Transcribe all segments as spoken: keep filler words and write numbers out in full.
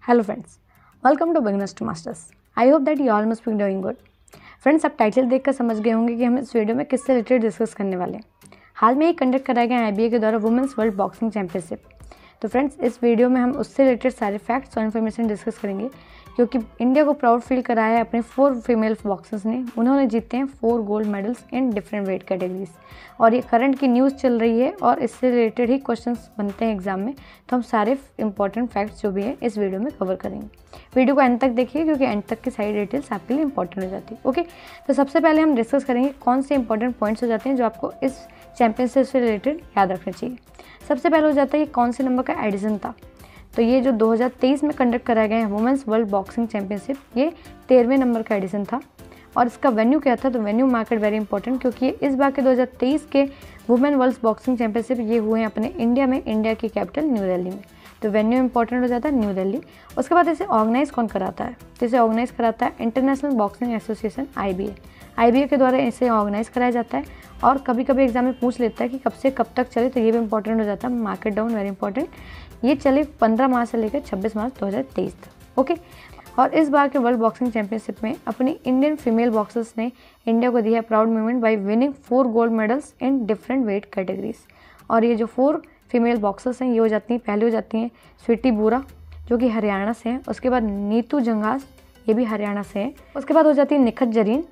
Hello friends, welcome to Beginners to Masters. I hope that you all must be doing good. Friends, आप title देखकर समझ गए होंगे कि हम इस वीडियो में किससे रिलेटेड डिस्कस करने वाले हैं। हाल में ही कंडक्ट कराया गया आई बी ए के द्वारा वुमेंस वर्ल्ड बॉक्सिंग चैंपियनशिप। तो फ्रेंड्स, इस वीडियो में हम उससे रिलेटेड सारे फैक्ट्स और इन्फॉर्मेशन डिस्कस करेंगे, क्योंकि इंडिया को प्राउड फील कराया है अपने फोर फीमेल बॉक्सर्स ने। उन्होंने जीते हैं four gold medals in different weight categories, और ये करंट की न्यूज़ चल रही है और इससे रिलेटेड ही क्वेश्चंस बनते हैं एग्जाम में। तो हम सारे इंपॉर्टेंट फैक्ट्स जो भी है इस वीडियो में कवर करेंगे। वीडियो को एंड तक देखिए, क्योंकि एंड तक की सारी डिटेल्स आपके लिए इंपॉर्टेंट हो जाती है। ओके, तो सबसे पहले हम डिस्कस करेंगे कौन से इंपॉर्टेंट पॉइंट्स हो जाते हैं जो आपको इस चैंपियनशिप से रिलेटेड याद रखना चाहिए। सबसे पहले हो जाता है ये कौन से नंबर का एडिशन था। तो ये जो दो हज़ार तेईस में कंडक्ट कराया गया है वुमेंस वर्ल्ड बॉक्सिंग चैंपियनशिप, ये तेरहवें नंबर का एडिशन था। और इसका वेन्यू क्या था, तो वेन्यू मार्केट वेरी इंपॉर्टेंट, क्योंकि इस बार के दो हज़ार तेईस के वुमेन वर्ल्ड बॉक्सिंग चैंपियनशिप ये हुए हैं अपने इंडिया में, इंडिया की कैपिटल न्यू दिल्ली में। तो वेन्यू इंपॉर्टेंट हो जाता है न्यू दिल्ली। उसके बाद इसे ऑर्गेनाइज कौन कराता है, तो इसे ऑर्गेनाइज कराता है international boxing association I B A. I B A के द्वारा इसे ऑर्गेनाइज कराया जाता है। और कभी कभी एग्जाम में पूछ लेता है कि कब से कब तक चले, तो ये भी इंपॉर्टेंट हो जाता है, मार्केट डाउन वेरी इंपॉर्टेंट। ये चले पंद्रह मार्च से लेकर छब्बीस मार्च दो हज़ार तेईस तक। ओके, और इस बार के वर्ल्ड बॉक्सिंग चैंपियनशिप में अपनी इंडियन फीमेल बॉक्सर्स ने इंडिया को दिया है proud moment by winning four gold medals in different weight categories. और ये जो फोर फीमेल बॉक्सर्स हैं ये हो जाती हैं, पहले हो जाती हैं स्वीटी बोरा जो कि हरियाणा से हैं। उसके बाद नीतू जंगास, ये भी हरियाणा से हैं। उसके बाद हो जाती है निखत जरीन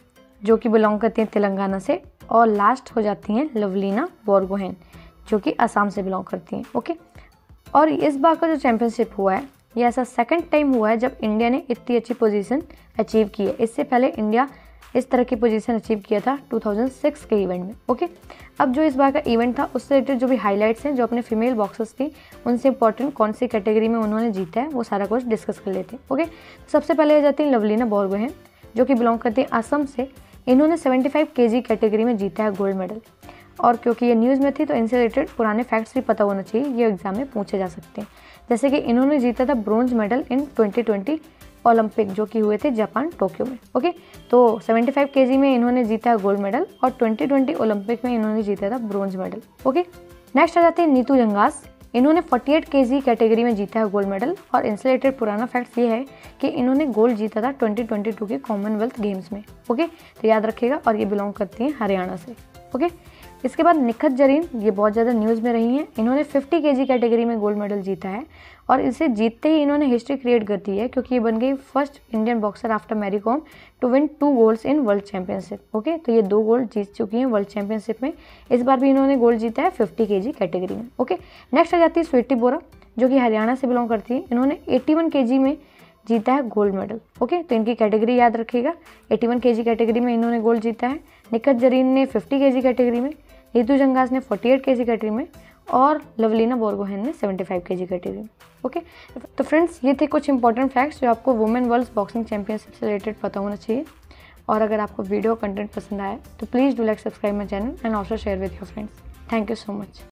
जो कि बिलोंग करती हैं तेलंगाना से। और लास्ट हो जाती हैं लवलीना बोरगोहेन जो कि असम से बिलोंग करती हैं। ओके, और इस बार का जो चैंपियनशिप हुआ है ये ऐसा सेकंड टाइम हुआ है जब इंडिया ने इतनी अच्छी पोजीशन अचीव की है। इससे पहले इंडिया इस तरह की पोजीशन अचीव किया था दो हज़ार छह के इवेंट में। ओके, अब जो इस बार का इवेंट था उससे रिलेटेड जो भी हाइलाइट्स हैं जो अपने फीमेल बॉक्सर्स थी उनसे इंपॉर्टेंट कौन सी कैटेगरी में उन्होंने जीता है वो सारा कुछ डिस्कस कर लेते हैं। ओके, सबसे पहले आ जाती है लवलीना बोरगोहेन जो कि बिलोंग करती है असम से। इन्होंने पचहत्तर केजी कैटेगरी में जीता है गोल्ड मेडल। और क्योंकि ये न्यूज़ में थी तो इनसे रिलेटेड पुराने फैक्ट्स भी पता होना चाहिए, ये एग्जाम में पूछे जा सकते हैं। जैसे कि इन्होंने जीता था ब्रोंज मेडल इन दो हज़ार बीस ओलंपिक जो कि हुए थे जापान टोक्यो में। ओके, तो पचहत्तर केजी में इन्होंने जीता है गोल्ड मेडल और दो हज़ार बीस ओलंपिक में इन्होंने जीता था ब्रोंज मेडल। ओके, नेक्स्ट आ जाते हैं नीतू जंगास। इन्होंने अड़तालीस केजी कैटेगरी में जीता है गोल्ड मेडल। और इनसे रिलेटेड पुराना फैक्ट्स ये है कि इन्होंने गोल्ड जीता था दो हज़ार बाईस के कॉमनवेल्थ गेम्स में। ओके, तो याद रखिएगा। और ये बिलोंग करती हैं हरियाणा से। ओके, इसके बाद निखत जरीन, ये बहुत ज़्यादा न्यूज़ में रही हैं। इन्होंने पचास केजी कैटेगरी में गोल्ड मेडल जीता है और इसे जीतते ही इन्होंने हिस्ट्री क्रिएट कर दी है, क्योंकि ये बन गई first Indian boxer after Mary Kom to win two golds in world championship. Okay, तो ये दो गोल्ड जीत चुकी हैं वर्ल्ड चैंपियनशिप में। इस बार भी इन्होंने गोल्ड जीता है पचास केजी कैटेगरी में। ओके, नेक्स्ट आ जाती है स्वीटी बोरा जो कि हरियाणा से बिलोंग करती है। इन्होंने इक्यासी केजी में जीता है गोल्ड मेडल। ओके, तो इनकी कैटेगरी याद रखिएगा, इक्यासी केजी कैटेगरी में इन्होंने गोल्ड जीता है। निखत जरीन ने पचास केजी कैटेगरी में, नीतू जंगास ने अड़तालीस केजी कैटेगरी में और लवलीना बोरगोहेन ने पचहत्तर केजी कैटेगरी में। ओके, तो फ्रेंड्स, ये थे कुछ इंपॉर्टेंट फैक्ट्स जो आपको वुमेन वर्ल्ड बॉक्सिंग चैंपियनशिप से रिलेटेड पता होना चाहिए। और अगर आपको वीडियो कंटेंट पसंद आया तो please do like subscribe my channel and also share with your friends. Thank you so much.